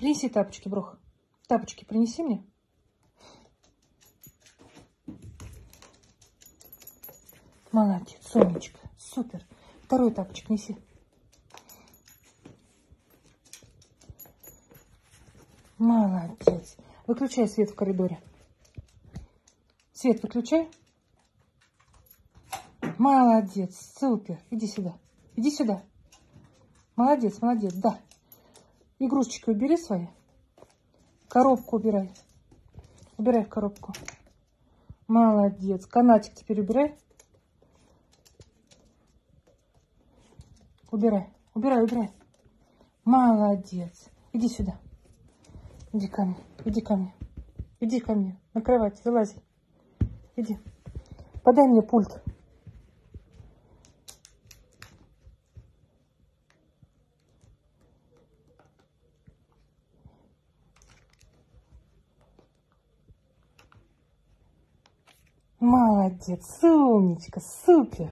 Принеси тапочки, Брох. Тапочки принеси мне. Молодец, Сонечка. Супер. Второй тапочек неси. Молодец. Выключай свет в коридоре. Свет выключай. Молодец. Супер. Иди сюда. Иди сюда. Молодец, молодец. Да. Игрушечки убери свои. Коробку убирай. Убирай в коробку. Молодец. Канатик теперь убирай. Убирай. Убирай, убирай. Молодец. Иди сюда. Иди ко мне. Иди ко мне. Иди ко мне. На кровать. Залази. Иди. Подай мне пульт. Молодец, умничка, супер.